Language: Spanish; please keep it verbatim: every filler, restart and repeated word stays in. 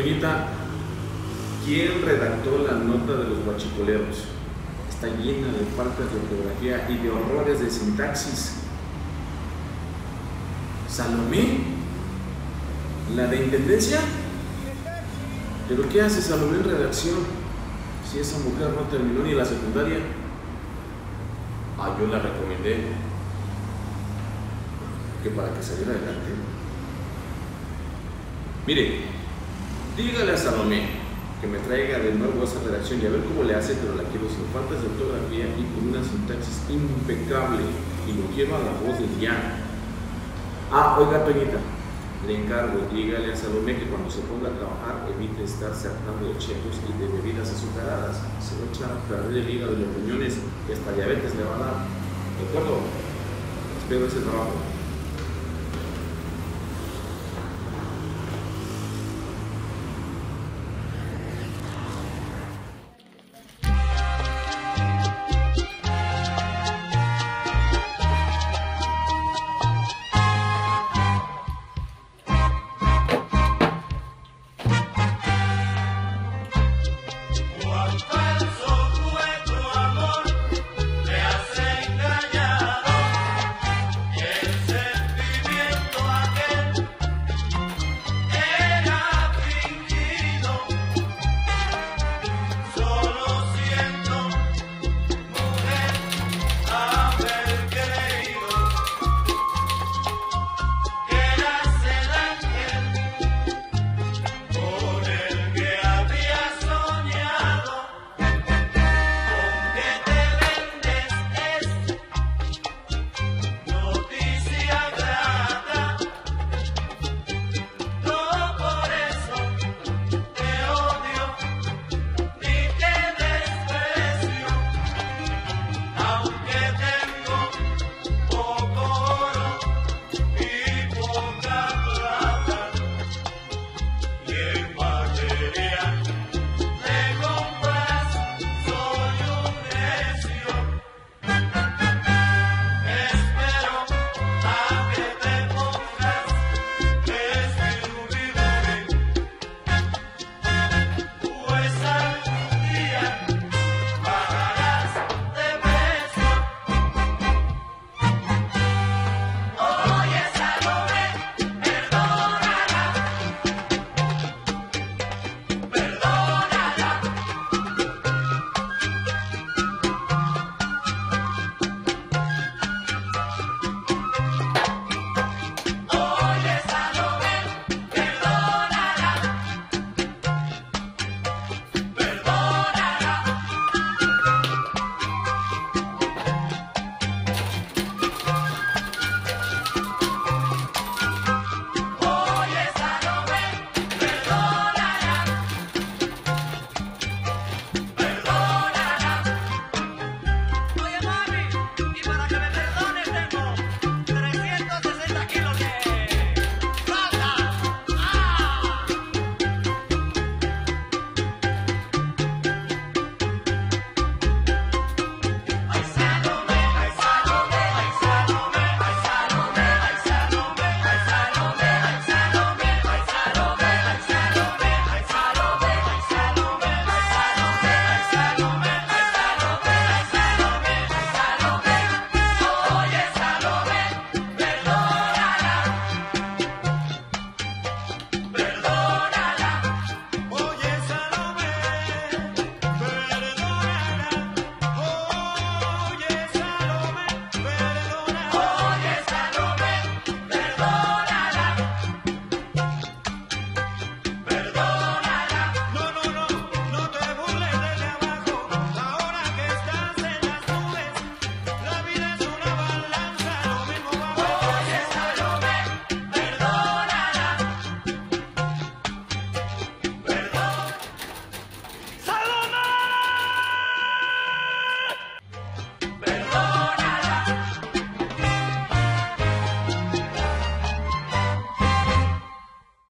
Toñita, ¿quién redactó la nota de los guachicoleros? Está llena de faltas de ortografía y de horrores de sintaxis. ¿Salomé? ¿La de intendencia? ¿Pero qué hace Salomé en redacción? Si esa mujer no terminó ni la secundaria. Ah, yo la recomendé. Que para que saliera adelante. Mire, dígale a Salomé que me traiga de nuevo esa redacción y a ver cómo le hace, pero la quiero sin faltas de ortografía y con una sintaxis impecable. Y lo quiero a la voz del ya. Ah, oiga, Toñita, le encargo, dígale a Salomé que cuando se ponga a trabajar evite estar hartando de chetos y de bebidas azucaradas. Se va a echar a perder el hígado de los riñones y hasta diabetes le va a dar. ¿De acuerdo? Espero ese trabajo.